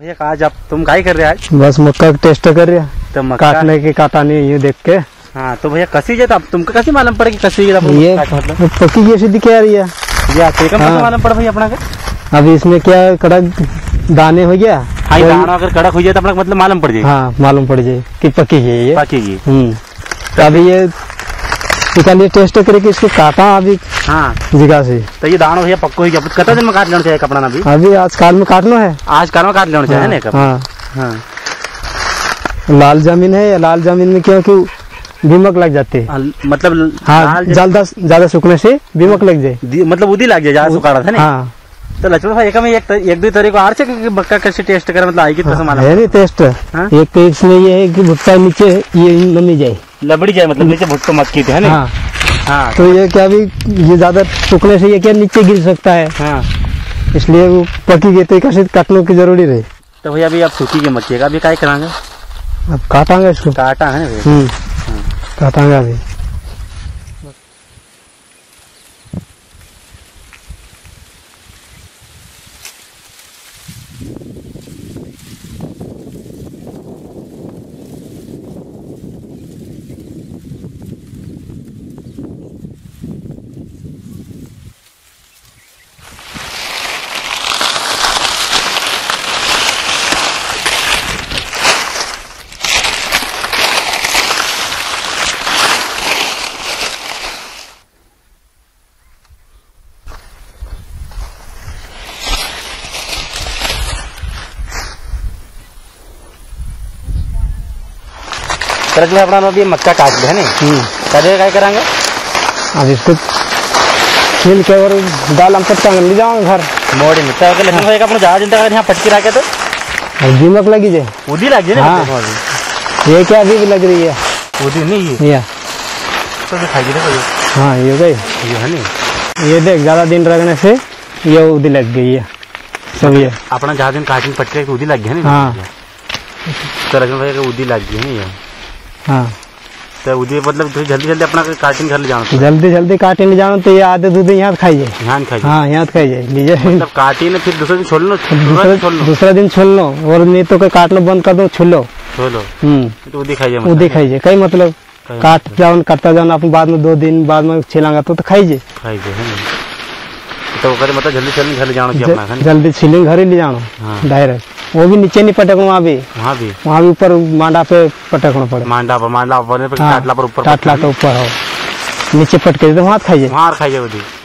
भैया आज आप तुम क्या कर रहे हैं आज? बस मक्का टेस्ट कर रहे हैं तो मक्का काटने की काटा नहीं ये देख के। हाँ तो भैया कसी जाता तुमको कैसे मालूम पड़ेगी कसी ये पक्की जैसी दिख रही है। हाँ। मालूम पड़ा भैया अपना का अभी इसमें क्या कड़क दाने हो गया। हाँ दाना अगर कड़क हो जाए तो अपना मतलब मालूम पड़ जाए। हाँ मालूम पड़ जाए कि पक्की है ये पक्की। तो अभी ये निकालिए टेस्ट करके इसको काटा अभी। हाँ जगह से तो ये दाना भैया पक्को ही कितना दिन में काट लेना चाहिए कपड़ा ना? अभी आज काल में काटना है। आज काल में काट लेना चाहिए ना कपड़ा। हाँ हाँ लाल जमीन है या लाल जमीन में क्योंकि दीमक लग जाते है मतलब हाँ ज्यादा सूखने से दीमक लग जाए मतलब उदी लग जाए ज्यादा सूखा था ना। हाँ तो लक्ष्मण भाई एक दो तरीके और से मक्का कैसे टेस्ट करे मतलब आई कितना सामान है नहीं टेस्ट। एक तो इसमें ये है कि भुट्टा नीचे ये नमी जाए लबड़ी जाए मतलब नीचे भुट्टो मक्की है ना। हाँ तो ये क्या भी ये ज्यादा सूखने से ये क्या नीचे गिर सकता है। हाँ इसलिए वो पकी गई तो कैसे काटने की जरूरी रही। तो भैया अभी आप सूखी की मक्की का अभी क्या करांगे? अब काटांगे इसको। काटा है काटांगे अभी। तरह अपना अभी मक्का काट लिया है नहीं। क्या करेंगे अब इसको छील के और दाल हम पटका ले जाओ घर मोड़ी में तक लेकिन भाई अपना जहाज इंतजार यहाँ पटकी रखे तो दीमक लगी जाए उदी लग जाए। हाँ। ये क्या अभी भी लग रही है उदी नहीं है तो दिखाई दे। हाँ ये गई ये है नहीं। ये देख ज्यादा दिन रखने से ये उदी लग गई है सब। ये अपना जहाज दिन काटने पटके उदी लग गया नहीं। हाँ तो लक्ष्मण भाई उदी लग गई नहीं। हाँ तो उदी मतलब जल्दी जल्दी अपना काटिंग घर ले जाना जल्दी काटे ले जाना। तो ये आधे दूध यहाँ खाइए। हाँ यहाँ खाइए लीजिए मतलब काटी ने फिर दूसरे दिन छोड़ लो। दूसरा दिन छोड़ लो और नहीं तो काटना बंद कर दो छोड़ो तो उदी खाइए कई मतलब काट जाओ काटता जाओ अपन बाद में 2 दिन बाद में छिलांगा तो खाइए। तो मतलब जल्दी घर ले जाना जल्दी छिलिंग घर ही ले जाना डायरेक्ट। वो भी नीचे नहीं पटकना वहाँ भी ऊपर मांडा पे पटकना पड़े। मांडा पर टाटला पर ऊपर हो नीचे पटके तो वहाँ खाइए।